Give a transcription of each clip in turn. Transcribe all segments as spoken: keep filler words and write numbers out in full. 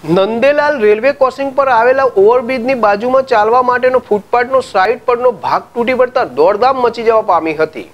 નંદેલાલ railway crossing પર આવેલા ઓવરબ્રિજની બાજુમાં ચાલવા માટેનો ફૂટપાથનો સાઈડ પરનો ભાગ તૂટી પડતા દોડધામ મચી જવા પામી હતી।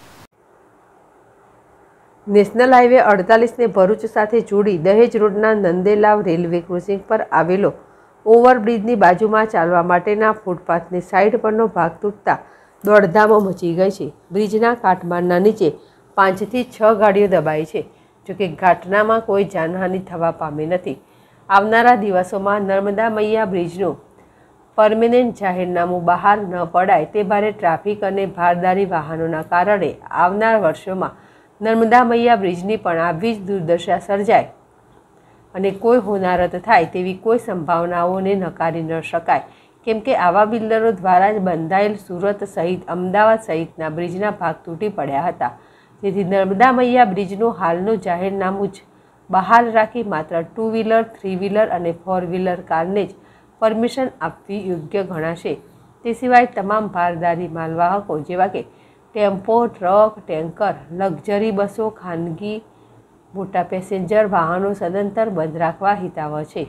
નેશનલ હાઈવે અડતાલીસ ને ભરૂચ સાથે જોડી દહેજ રોડના નંદેલાવ રેલવે ક્રોસિંગ પર આવેલો ઓવરબ્રિજની બાજુમાં ચાલવા માટેના ફૂટપાથની સાઈડ પરનો ભાગ તૂટતા દોડધામ મચી ગઈ છે। બ્રિજના કાટમાળના નીચે પાંચથી છ ગાડીઓ દબાઈ છે, જોકે ઘટનામાં કોઈ જાનહાનિ થવા પામી નથી। આવનારા દિવસોમાં નર્મદા મૈયા બ્રિજનું પરમેનન્ટ જાહેરનામું બહાર ન પડાય તે ભારે ટ્રાફિક અને ભારદારી વાહનોના કારણે આવનાર વર્ષોમાં નર્મદા મૈયા બ્રિજની પણ આવી જ દુર્દશા સર્જાય અને કોઈ હોનારત થાય તેવી કોઈ સંભાવનાઓને નકારી ન શકાય, કેમ કે આવા બિલ્ડરો દ્વારા જ બંધાયેલ સુરત સહિત અમદાવાદ સહિતના બ્રિજના ભાગ તૂટી પડ્યા હતા, જેથી નર્મદા મૈયા બ્રિજનું હાલનું જાહેરનામું જ બહાર રાખી માત્ર ટુ વ્હીલર, થ્રી વ્હીલર અને ફોર વ્હીલર કારને જ પરમિશન આપવી યોગ્ય ગણાશે। તે સિવાય તમામ ભારદારી માલવાહકો જેવા કે ટેમ્પો, ટ્રક, ટેન્કર, લક્ઝરી બસો, ખાનગી મોટા પેસેન્જર વાહનો સદંતર બંધ રાખવા હિતાવહ છે।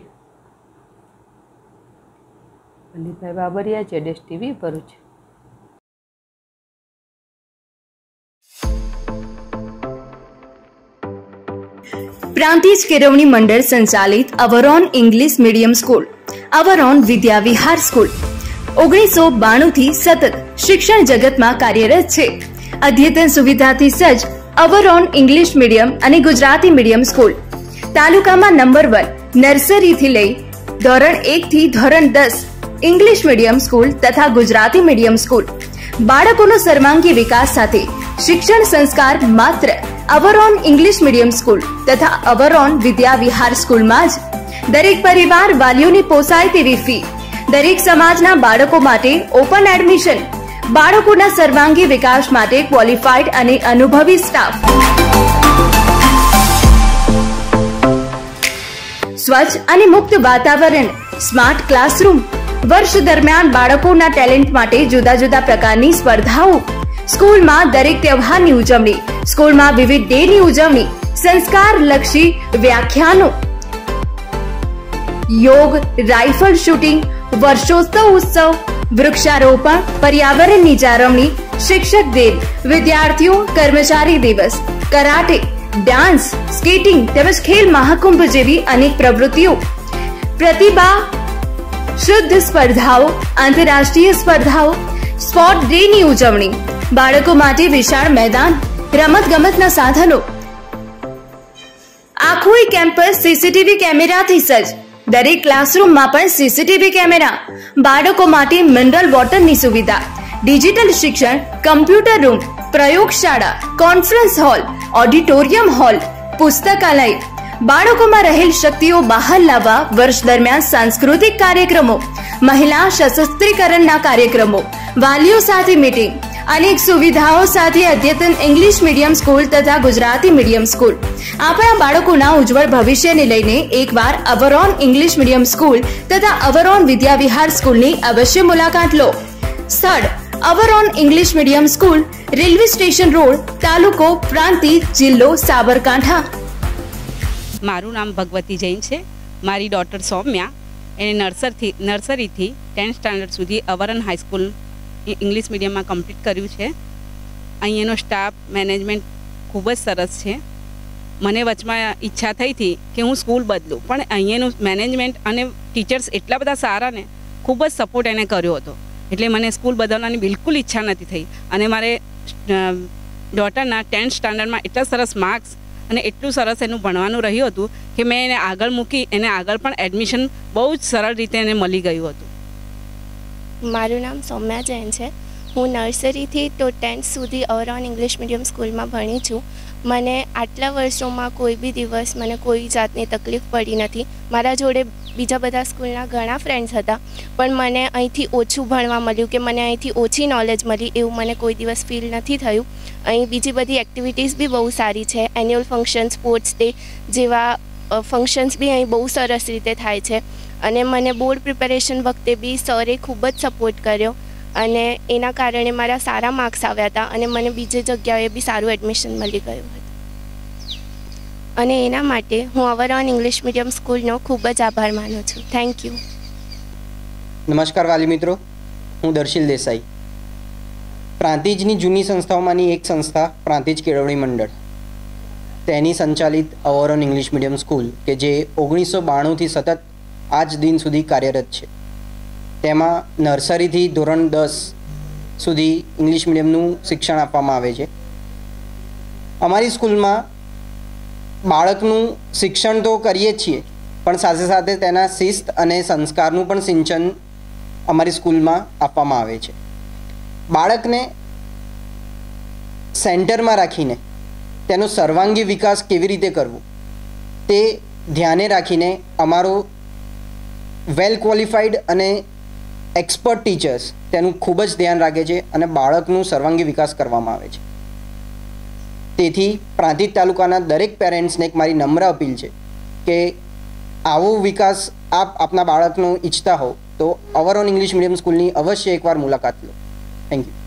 અનિલભાઈ બાબરિયા, જેડેશ ટીવી, ભરૂચ। प्रांतिज केळवणी मंडल संचालित Avron English medium school, Avron विद्या विहार स्कूल ओगनीसो बाणु थी सतत शिक्षण जगत में कार्यरत है। अद्यतन सुविधा थी सज्ज अवरोन इंग्लिश मीडियम और गुजराती मीडियम स्कूल तालुका में नंबर वन नर्सरी थी लई धोरण एक थी धोरण दस इंग्लिश मीडियम स्कूल तथा गुजराती मीडियम स्कूल बाळकोनो सर्वांगी विकास साथे शिक्षण संस्कार मात्र अवरोन इंग्लिश मीडियम स्कूल तथा अवरोन विद्या विहार स्कूल में ज दरेक परिवार वालीओने पोसाय तेवी फी, दरेक समाजना बाळको माटे ओपन एडमिशन, बाळकोना सर्वांगी विकास माटे क्वॉलिफाइड अने अनुभवी स्टाफ, स्वच्छ अने मुक्त वातावरण, स्मार्ट क्लासरूम, वर्ष दरमियान बाळकोना टेलेंट माटे जुदा जुदा प्रकारनी स्पर्धाओ, स्कूल में दरेक त्यौहार की उजवणी, स्कूल में विविध डे की उजवणी, संस्कार लक्षी व्याख्यानों, योग, राइफल शूटिंग, वर्षोत्सव उत्सव, वृक्षारोपण, पर्यावरण की जाळवणी, शिक्षक दिन, विद्यार्थियों कर्मचारी दिवस, कराटे, डांस, स्केटिंग तेमज खेल महाकुंभ जेवी अनेक प्रवृत्तिओं, प्रतिभा शुद्ध स्पर्धाओं, आंतरराष्ट्रीय स्पर्धाओं, स्पोर्ट डे की उजवणी, बाळको माटे विशाल मैदान, रमत गमतना साधनो, आखुं केम्पस सीसीटीवी कैमेरा थी सज्ज, दरेक क्लासरूम में पण सीसीटीवी कैमेरा, बाळको माटे मिनरल वॉटर नी सुविधा, डिजिटल शिक्षण, कम्प्यूटर रूम, प्रयोगशाला, कॉन्फ्रेंस हॉल, ऑडिटोरियम हॉल, पुस्तकालय, बाळको में रहेल शक्तिओ बहार लाववा वर्ष दरमियान सांस्कृतिक कार्यक्रमों, महिला सशस्त्रीकरणना कार्यक्रमों, वालीओ साथे मीटिंग, अनेक सुविधाओं साथे अद्यतन इंग्लिश मीडियम स्कूल तथा गुजराती मीडियम स्कूल आपણા બાળકોના ઉજ્જવળ ભવિષ્યને લઈને એકવાર અવરોન ઇંગ્લિશ મીડિયમ સ્કૂલ તથા અવરોન વિદ્યા વિહાર સ્કૂલની અવશ્ય મુલાકાત લો। સ્થળ Avron English medium school, railway station road, તાલુકો પ્રાંતિજ, જિલ્લો સાબરકાંઠા। મારું નામ ભગવતી જૈન છે। મારી ડોટર સૌમ્યા એને નર્સરીથી નર્સરીથી ટેન્થ સ્ટાન્ડર્ડ સુધી અવરોન હાઈસ્કૂલ इंग्लिश मीडियम में कम्प्लीट कर्યું છે। અહીંનો સ્ટાફ મેનેજમેન્ટ ખૂબ જ સરસ છે। મને વચમાં ઈચ્છા થઈ હતી કે હું સ્કૂલ બદલું, પણ અહીંનું મેનેજમેન્ટ અને ટીચર્સ એટલા બધા સારા ને ખૂબ જ સપોર્ટ એને કર્યો હતો, એટલે મને સ્કૂલ બદલવાની બિલકુલ ઈચ્છા નથી થઈ। અને મારે ડોટરના ટેન્થ સ્ટાન્ડર્ડમાં એટલા સરસ માર્ક્સ અને એટલું સરસ એનું ભણવાનું રહ્યું હતું કે મેં એને આગળ મૂકી એને આગળ પણ એડમિશન બહુ જ સરળ રીતે એને મળી ગયું હતું। मारू नाम सौम्या जैन है। हूँ नर्सरी थी तो टेन्थ सुधी अवरोन इंग्लिश मीडियम स्कूल में भणी छूँ। मैंने आटला वर्षों में कोई भी दिवस मैंने कोई जातनी तकलीफ पड़ी नहीं। मारा जोड़े बीजा बधा स्कूलना घणा फ्रेंड्स हता, पण मने अहींथी ओछुं भणवा मळ्युं के मने अहींथी ओછી नॉलेज मळी एवुं मने कोई दिवस फील नहीं थयुं। अहीं बीजी बधी एक्टिविटीज भी बहुत सारी है। एन्युअल फंक्शन, स्पोर्ट्स डे जेवा फंक्शन्स भी अहीं बहुत सरस रीते थाय छे। અને મને બોર્ડ પ્રિપેરેશન વખતે બી સરે ખૂબ જ સપોર્ટ કર્યો અને એના કારણે મારા સારા માર્ક્સ આવ્યા હતા અને મને બીજી જગ્યાએ બી સારું એડમિશન મળી ગયું હતું। અને એના માટે હું અવરઓન ઇંગ્લિશ મીડિયમ સ્કૂલનો ખૂબ જ આભાર માનું છું. Thank you. નમસ્કાર વાલી મિત્રો, હું દર્શિલ દેસાઈ. પ્રાંતિજની જૂની સંસ્થાઓમાંની એક સંસ્થા પ્રાંતિજ કેળવણી મંડળ, તેની સંચાલિત અવરઓન ઇંગ્લિશ મીડિયમ સ્કૂલ કે જે ઓગણીસો બાણુંથી સતત આજ દિન સુધી કાર્યરત છે. તેમાં નર્સરીથી ધોરણ દસ સુધી ઇંગ્લિશ મીડિયમનું શિક્ષણ આપવામાં આવે છે. અમારી સ્કૂલમાં બાળકનું શિક્ષણ તો કરીએ જ છીએ, પણ સાથે સાથે તેના શિસ્ત અને સંસ્કારનું પણ સિંચન અમારી સ્કૂલમાં આપવામાં આવે છે. બાળકને સેન્ટરમાં રાખીને તેનો સર્વાંગી વિકાસ કેવી રીતે કરવો તે ધ્યાને રાખીને અમારો વેલ ક્વોલિફાઈડ અને એક્સપર્ટ ટીચર્સ તેનું ખૂબ જ ધ્યાન રાખે છે અને બાળકનું સર્વાંગી વિકાસ કરવામાં આવે છે. તેથી પ્રાંતિજ તાલુકાના દરેક પેરેન્ટ્સને એક મારી નમ્ર અપીલ છે કે આવો વિકાસ આપ આપના બાળકનો ઈચ્છતા હો તો અવરઓન ઇંગ્લિશ મીડિયમ સ્કૂલની અવશ્ય એકવાર મુલાકાત લો. Thank you.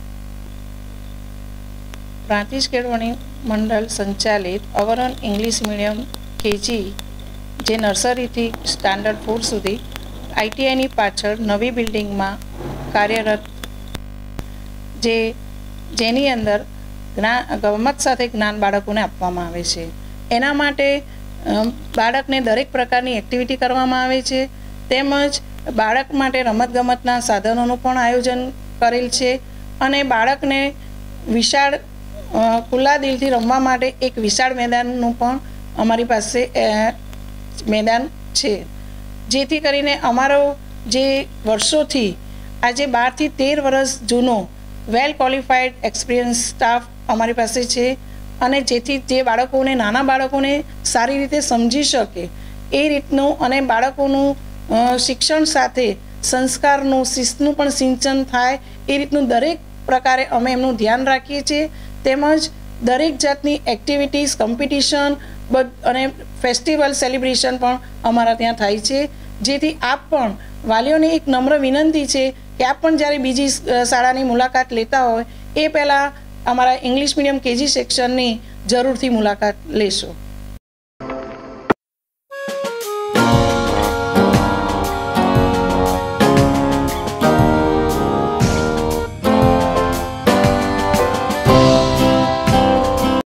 પ્રાંતિજ કેળવણી મંડળ સંચાલિત અવરઓન ઇંગ્લિશ મીડિયમ કેજી, જે નર્સરીથી સ્ટાન્ડર્ડ ફોર સુધી આઈટીઆઈની પાછળ નવી બિલ્ડિંગમાં કાર્યરત, જે જેની અંદર જ્ઞાન ગમત સાથે જ્ઞાન બાળકોને આપવામાં આવે છે. એના માટે બાળકને દરેક પ્રકારની એક્ટિવિટી કરવામાં આવે છે, તેમજ બાળક માટે રમતગમતના સાધનોનું પણ આયોજન કરેલ છે અને બાળકને વિશાળ ખુલ્લા દિલથી રમવા માટે એક વિશાળ મેદાનનું પણ અમારી પાસે મેદાન છે, જેથી કરીને અમારો જે વર્ષોથી આજે બારથી તેર વર્ષ જૂનો વેલ ક્વોલિફાઈડ એક્સપિરિયન્સ સ્ટાફ અમારી પાસે છે અને જેથી જે બાળકોને નાના બાળકોને સારી રીતે સમજી શકે એ રીતનું અને બાળકોનું શિક્ષણ સાથે સંસ્કારનું શિસ્તનું પણ સિંચન થાય એ રીતનું દરેક પ્રકારે અમે એમનું ધ્યાન રાખીએ છીએ. તેમજ દરેક જાતની એક્ટિવિટીઝ, કોમ્પિટિશન અને ફેસ્ટિવલ સેલિબ્રેશન પણ અમારા ત્યાં થાય છે. જેથી આપ પણ વાલીઓને એક નમ્ર વિનંતી છે કે આપ પણ જ્યારે બીજી શાળાની મુલાકાત લેતા હોય એ પહેલાં અમારા ઇંગ્લિશ મીડિયમ કેજી સેક્શનની જરૂરથી મુલાકાત લેશો.